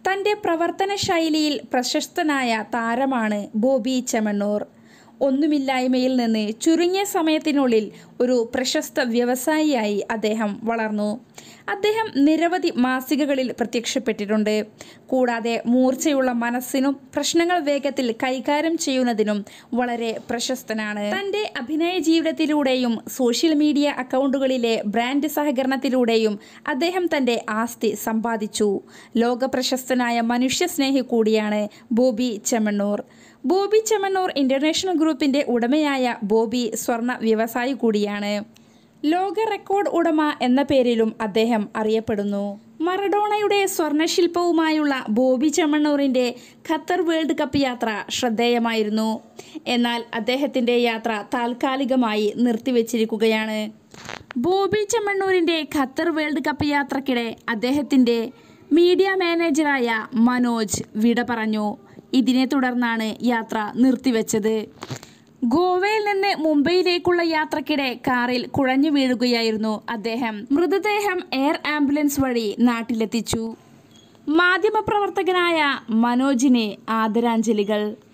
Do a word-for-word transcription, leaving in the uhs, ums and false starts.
തൻ്റെ പ്രവർത്തന ശൈലിയിൽ പ്രശസ്തനായ താരമാണ് ബോബി ചെമ്മണ്ണൂർ. ഒന്നുമില്ലായ്മയിൽ നിന്ന് ചുരുങ്ങിയ സമയത്തിനുള്ളിൽ ഒരു പ്രശസ്ത വ്യവസായിയായി അദ്ദേഹം വളർന്നു. അദ്ദേഹം നിരവധി മാസികകളിൽ പ്രത്യക്ഷപ്പെട്ടിട്ടുണ്ട്. കൂടാതെ മൂർച്ചയുള്ള മനസ്സിനും പ്രശ്നങ്ങൾ വേഗത്തിൽ കൈകാര്യം ചെയ്യുന്നതിനും വളരെ പ്രശസ്തനാണ്. തൻ്റെ അഭിനയ ജീവിതത്തിലൂടെയും സോഷ്യൽ മീഡിയ അക്കൗണ്ടുകളിലെ ബ്രാൻഡ് സഹകരണത്തിലൂടെയും അദ്ദേഹം തൻ്റെ ആസ്തി സമ്പാദിച്ചു. ലോക പ്രശസ്തനായ മനുഷ്യസ്നേഹി കൂടിയാണ് ബോബി ചെമ്മണ്ണൂർ. ബോബി ചെമ്മണ്ണൂർ ഇന്റർനാഷണൽ ഗ്രൂപ്പിന്റെ ഉടമയായ ബോബി സ്വർണ്ണ വ്യവസായി കൂടിയാണ്. ലോക റെക്കോർഡ് ഉടമ എന്ന പേരിലും അദ്ദേഹം അറിയപ്പെടുന്നു. മറഡോണയുടെ സ്വർണ്ണശില്പവുമായുള്ള ബോബി ചെമ്മണ്ണൂറിൻ്റെ ഖത്തർ വേൾഡ് കപ്പ് യാത്ര ശ്രദ്ധേയമായിരുന്നു. എന്നാൽ അദ്ദേഹത്തിൻ്റെ യാത്ര താൽക്കാലികമായി നിർത്തിവെച്ചിരിക്കുകയാണ്. ബോബി ചെമ്മണ്ണൂരിൻ്റെ ഖത്തർ വേൾഡ് കപ്പ് യാത്രക്കിടെ അദ്ദേഹത്തിൻ്റെ മീഡിയ മാനേജറായ മനോജ് വിട പറഞ്ഞു. ഇതിനെ തുടർന്നാണ് യാത്ര നിർത്തിവെച്ചത്. ഗോവയിൽ നിന്ന് മുംബൈയിലേക്കുള്ള യാത്രക്കിടെ കാറിൽ കുഴഞ്ഞു വീഴുകയായിരുന്നു അദ്ദേഹം. മൃതദേഹം എയർ ആംബുലൻസ് വഴി നാട്ടിലെത്തിച്ചു. മാധ്യമപ്രവർത്തകനായ മനോജിന് ആദരാഞ്ജലികൾ.